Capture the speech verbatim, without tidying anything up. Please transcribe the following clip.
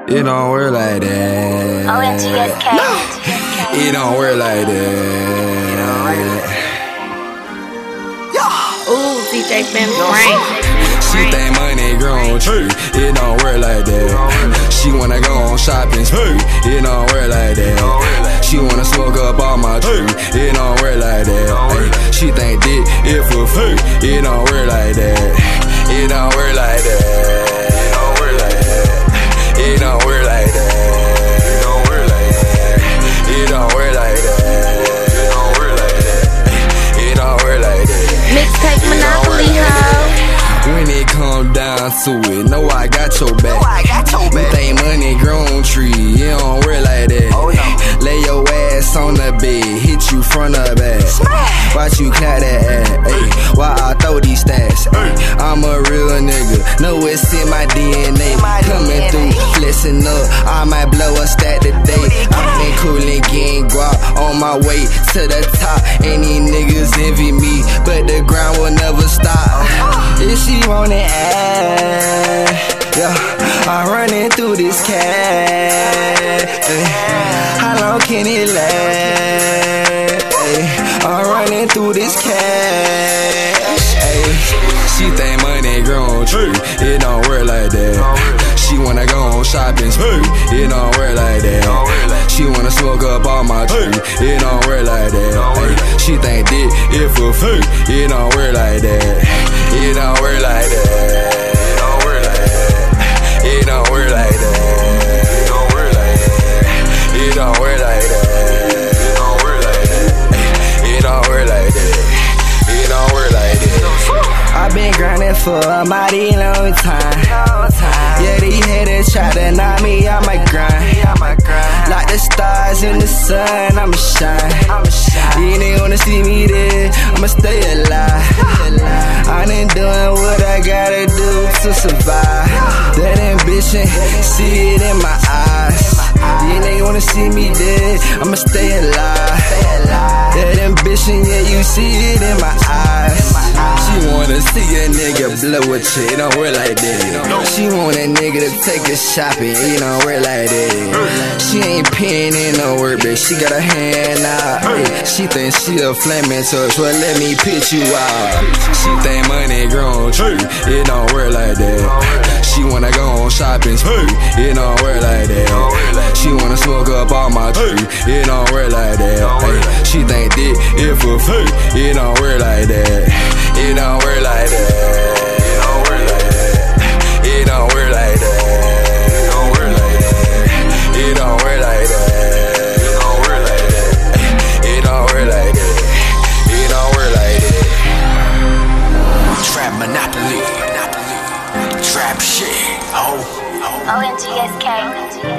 It don't work like that. O M G S K. It don't work like that. Ooh, D J Ben Frank. She think money grown tree. It don't work like that. She wanna go on shopping spree. It don't work like that. She wanna smoke up all my tree. It don't work like that. She think dick it for free. It don't work like that. It don't work like that. It don't work like that. It don't work like that. It don't work like that. It don't work like that. It don't work like that. It don't work like that. Mixtape Monopoly, ho. When it come down to it, know I got your back. I got your You back. think money grown tree, it don't work like that. Oh, no. Lay your ass on the bed, hit you front of back. Watch you clap that ass, ayy, while I throw these stats. Ay, I'm a real nigga, know it's in my D N A. Coming through, flexing up, I might blow a stack today. I've been coolin', getting guap on my way to the top. Any niggas envy me, but the grind will never stop. If she want it, ass, yeah, I'm running through this cash. Ay, how long can it last? Ay, I'm running through this cash. Ay, she think money grown tree. It don't work like that. She wanna go on shopping spree. It don't work like that. She wanna smoke up all my tree. It don't work like that. Ay, she think dick it for free. It don't work like that. It don't work like that. It don't work like that. It don't work like that. It don't work like that. It don't work like that. It don't work like that. It don't work like that. It don't work like that. I've been grinding for a mighty long time. Yeah, these haters try to knock me out my grind. Like the stars in the sun, I'ma shine. You ain't wanna see me there, I'ma stay alive. I done doing what I gotta do to survive. That ambition, see it in my eyes. You ain't wanna see me dead, I'ma stay alive. That ambition, yeah, you see it in my eyes. She wanna see a nigga blow a chick, it don't work like that. She want a nigga to take her shopping, it don't work like that. She ain't peeing in no work, but she got her hand out. Ay, she think she a flaming torch, well let me pitch you out. She think money grown tree, it don't work like that. She wanna go on shopping spree, it don't work like that. She wanna smoke up all my tree, it don't work like that. Ay, she think dick it for free, it don't work like that. It don't work like that. It don't work like that. It don't work like that. It don't work like that. It don't work like that. It don't work like that. It don't work like that. It don't work like that. Trap Monopoly. Trap shit. Ho. O M G S K.